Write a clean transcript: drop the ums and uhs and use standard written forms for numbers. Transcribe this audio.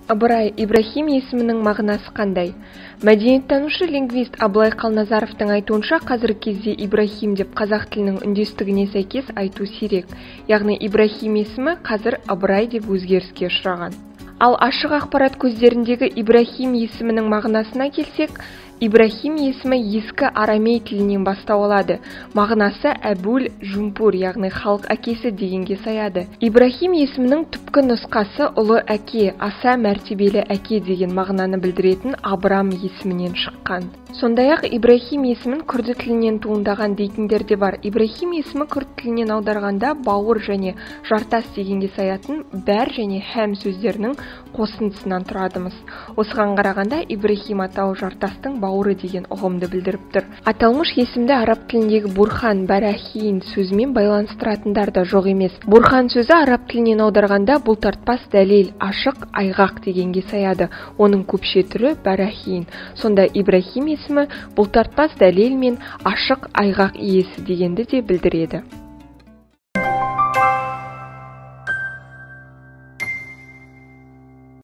Ыбырай Ибрахим есімінің мағынасы қандай? Мәдениеттанушы лингвист Абылай Қалназаровтың айтуынша, қазіргі кезде Ибрахим деп қазақ тілінің үндестігіне сәйкес айту сирек. Яғни Ибрахим есімі қазір Ыбырай деп өзгеріске ұшыраған. Ал ашық ақпарат көздеріндегі Ибрахим есімінің мағынасына келсек, Ибрахим есімі ескі арамей тілінен бастау алады. Мағынасы Әбул Жумпур, яғни халық әкесі дегенге саяды. Ибрахим есімінің түпкі нұсқасы ұлы әке, аса мәртебелі әке деген мағынаны білдіретін Абрам есімінен шыққан. Сондай-ақ Ибрахим есімін күрді тілінен туындаған дейтіндер де бар. Ибрахим есімі күрд тілінен аударғанда бауыр және жартас дегенге саятын бәр және һәм сөздерінің қосындысынан тұрадымыз. Осыған қарағанда Ибрахим атауы жартастың бауыры деген ұғымды білдіріп тұр. Аталмыш есімді араб тіліндегі Бурхан, Барахин сөзімен байланыстыратындар да жоқ емес. Бурхан сөзі араб тілінен аударғанда бұлтартпас дәлел, ашық, айғақ дегенге саяды. Оның көпше түрі Барахин. Сонда Ибрахим есімі бұлтартпас дәлел мен ашық, айғақ иесі дегенді де білдіреді.